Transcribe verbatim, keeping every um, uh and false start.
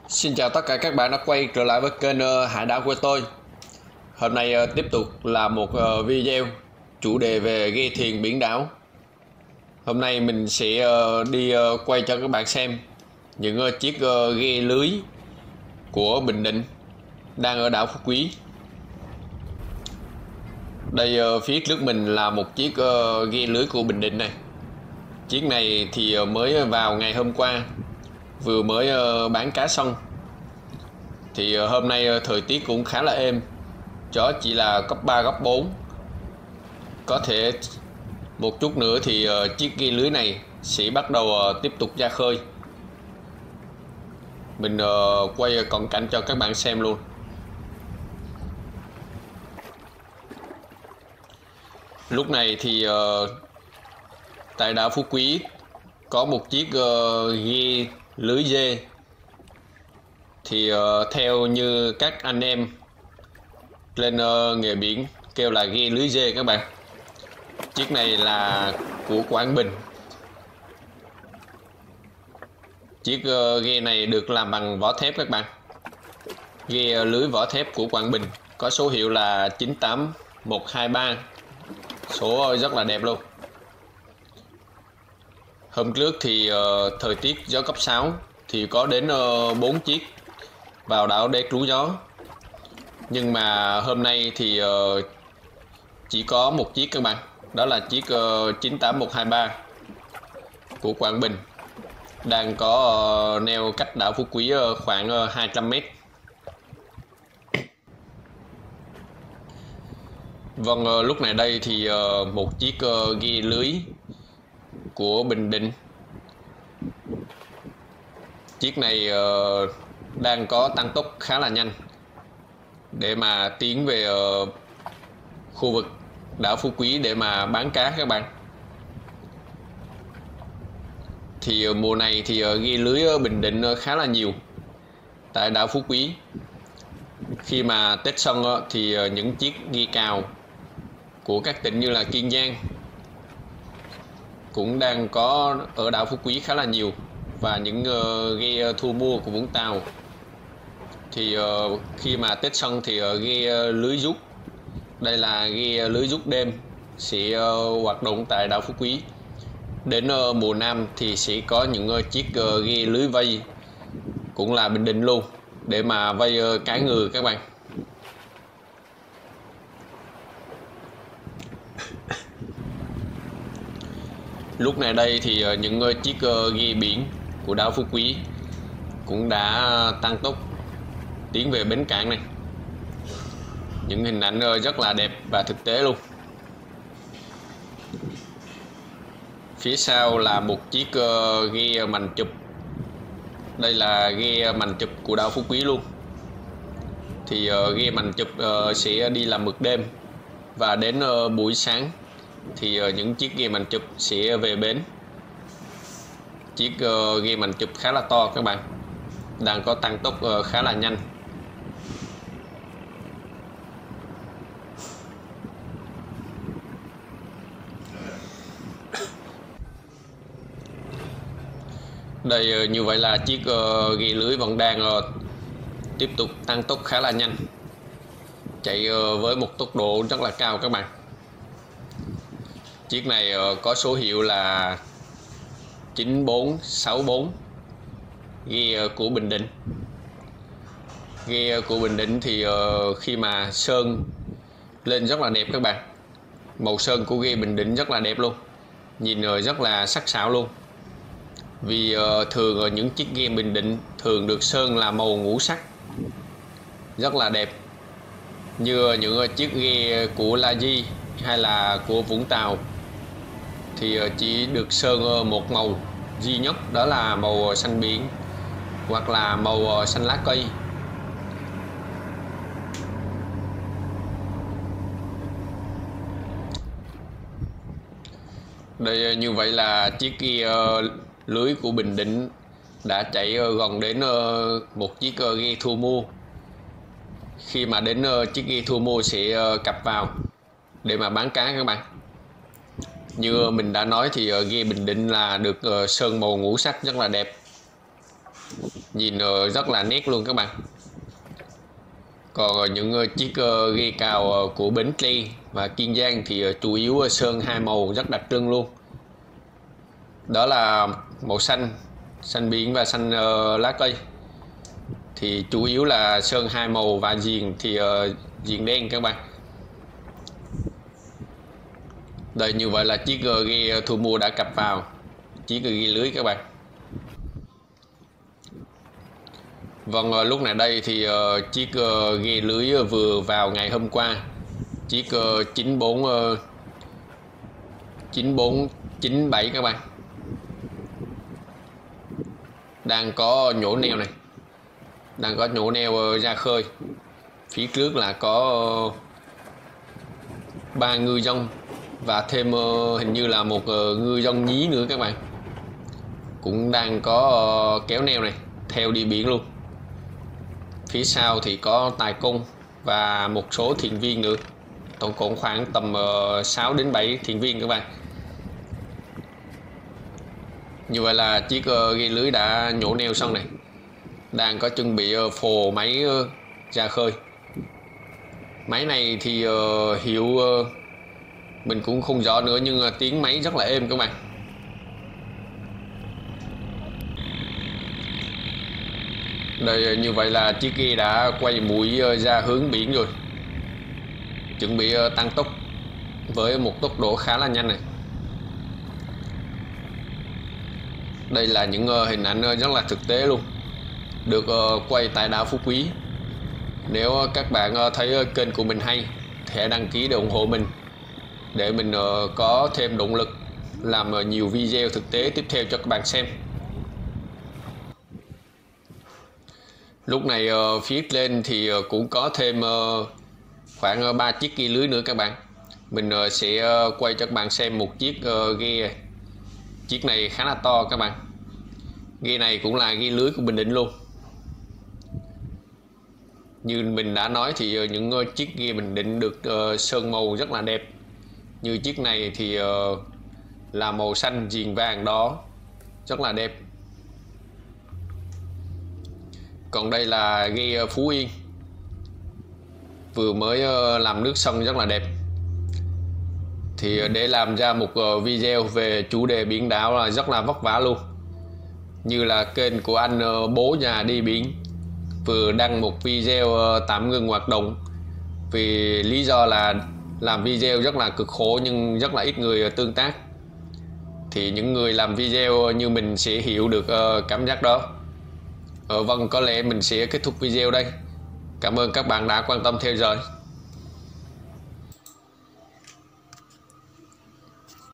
Xin chào tất cả các bạn đã quay trở lại với kênh ờ, Hải đảo của tôi. Hôm nay ờ, tiếp tục là một ờ, video chủ đề về ghe thuyền biển đảo. Hôm nay mình sẽ ờ, đi ờ, quay cho các bạn xem những ờ, chiếc ờ, ghe lưới của Bình Định đang ở đảo Phú Quý. Đây ờ, phía trước mình là một chiếc ờ, ghe lưới của Bình Định này. Chiếc này thì ờ, mới vào ngày hôm qua, vừa mới ờ, bán cá xong. Thì uh, hôm nay uh, thời tiết cũng khá là êm, gió chỉ là cấp ba cấp bốn. Có thể một chút nữa thì uh, chiếc ghe lưới này sẽ bắt đầu uh, tiếp tục ra khơi. Mình uh, quay cận cảnh cho các bạn xem luôn. Lúc này thì uh, tại đảo Phú Quý có một chiếc uh, ghe lưới dê. Thì uh, theo như các anh em lên uh, nghề biển kêu là ghe lưới dê các bạn. Chiếc này là của Quảng Bình. Chiếc uh, ghe này được làm bằng vỏ thép các bạn. Ghe uh, lưới vỏ thép của Quảng Bình, có số hiệu là chín tám một hai ba. Số rất là đẹp luôn. Hôm trước thì uh, thời tiết gió cấp sáu thì có đến uh, bốn chiếc vào đảo để trú gió. Nhưng mà hôm nay thì uh, chỉ có một chiếc các bạn. Đó là chiếc uh, chín tám một hai ba của Quảng Bình, đang có uh, neo cách đảo Phú Quý uh, khoảng uh, hai trăm mét. Vâng, uh, lúc này đây thì uh, một chiếc uh, ghe lưới của Bình Định. Chiếc này uh, đang có tăng tốc khá là nhanh để mà tiến về uh, khu vực đảo Phú Quý để mà bán cá các bạn. Thì uh, mùa này thì uh, ghe lưới ở Bình Định uh, khá là nhiều tại đảo Phú Quý. Khi mà Tết xong uh, thì uh, những chiếc ghe cào của các tỉnh như là Kiên Giang cũng đang có ở đảo Phú Quý khá là nhiều, và những uh, ghe thu mua của Vũng Tàu. Thì uh, khi mà Tết xong thì uh, ghe uh, lưới rút, đây là ghe lưới rút đêm, sẽ uh, hoạt động tại đảo Phú Quý. Đến uh, mùa nam thì sẽ có những uh, chiếc uh, ghe lưới vây cũng là Bình Định luôn, để mà vây uh, cá ngừ các bạn. Lúc này đây thì uh, những uh, chiếc uh, ghe biển của đảo Phú Quý cũng đã tăng tốc tiến về bến cảng này. Những hình ảnh uh, rất là đẹp và thực tế luôn. Phía sau là một chiếc uh, ghe mành chụp. Đây là ghe mành chụp của đảo Phú Quý luôn. Thì uh, ghe mành chụp uh, sẽ đi làm mực đêm, và đến uh, buổi sáng thì uh, những chiếc ghe mành chụp sẽ về bến. Chiếc uh, ghe mành chụp khá là to các bạn, đang có tăng tốc uh, khá là nhanh. Đây, như vậy là chiếc uh, ghe lưới vẫn đang uh, tiếp tục tăng tốc khá là nhanh, chạy uh, với một tốc độ rất là cao các bạn. Chiếc này uh, có số hiệu là chín bốn sáu bốn, ghe uh, của Bình Định. Ghe của Bình Định thì uh, khi mà sơn lên rất là đẹp các bạn. Màu sơn của ghe Bình Định rất là đẹp luôn, nhìn uh, rất là sắc sảo luôn. Vì uh, thường uh, những chiếc ghe Bình Định thường được sơn là màu ngũ sắc, rất là đẹp. Như uh, những uh, chiếc ghe của La Di hay là của Vũng Tàu thì uh, chỉ được sơn uh, một màu duy nhất, đó là màu xanh biển hoặc là màu uh, xanh lá cây. Đây, uh, như vậy là chiếc ghe uh, lưới của Bình Định đã chạy uh, gần đến uh, một chiếc uh, ghe thu mua. Khi mà đến uh, chiếc ghe thu mua sẽ uh, cặp vào để mà bán cá các bạn. Như mình đã nói thì uh, ghe Bình Định là được uh, sơn màu ngũ sắc rất là đẹp. nhìn rất là nét luôn các bạn. Còn những chiếc ghe cào của Bến Tre và Kiên Giang thì chủ yếu sơn hai màu rất đặc trưng luôn. Đó là màu xanh, xanh biển và xanh lá cây. Thì chủ yếu là sơn hai màu và viền thì viền đen các bạn. Đây, như vậy là chiếc ghe thu mua đã cập vào, chiếc ghe lưới các bạn. Vâng, lúc này đây thì uh, chiếc uh, ghe lưới vừa vào ngày hôm qua, chiếc uh, chín bốn uh, chín bốn chín bảy các bạn, đang có nhổ neo này, đang có nhổ neo uh, ra khơi. Phía trước là có uh, ba ngư dân và thêm uh, hình như là một uh, ngư dân nhí nữa các bạn, cũng đang có uh, kéo neo này theo đi biển luôn. Phía sau thì có tài công và một số thuyền viên nữa, tổng cộng khoảng tầm uh, sáu đến bảy thuyền viên các bạn. Như vậy là chiếc uh, ghe lưới đã nhổ neo xong này, đang có chuẩn bị uh, phồ máy uh, ra khơi. Máy này thì uh, hiệu uh, mình cũng không rõ nữa, nhưng uh, tiếng máy rất là êm các bạn. Đây, như vậy là chiếc ghe đã quay mũi ra hướng biển rồi, chuẩn bị tăng tốc với một tốc độ khá là nhanh này. Đây là những hình ảnh rất là thực tế luôn, được quay tại đảo Phú Quý. Nếu các bạn thấy kênh của mình hay thì hãy đăng ký để ủng hộ mình, để mình có thêm động lực làm nhiều video thực tế tiếp theo cho các bạn xem. Lúc này uh, phía lên thì uh, cũng có thêm uh, khoảng ba uh, chiếc ghe lưới nữa các bạn. Mình uh, sẽ uh, quay cho các bạn xem một chiếc uh, ghe. Chiếc này khá là to các bạn. Ghe này cũng là ghe lưới của Bình Định luôn. Như mình đã nói thì uh, những uh, chiếc ghe Bình Định được uh, sơn màu rất là đẹp. Như chiếc này thì uh, là màu xanh viền vàng đó, rất là đẹp. Còn đây là ghe Phú Yên, vừa mới làm nước sông rất là đẹp. Thì để làm ra một video về chủ đề biển đảo là rất là vất vả luôn. Như là kênh của anh Bố Già Đi Biển vừa đăng một video tạm ngừng hoạt động vì lý do là làm video rất là cực khổ nhưng rất là ít người tương tác. Thì những người làm video như mình sẽ hiểu được cảm giác đó. Ờ, vâng, có lẽ mình sẽ kết thúc video đây. Cảm ơn các bạn đã quan tâm theo dõi.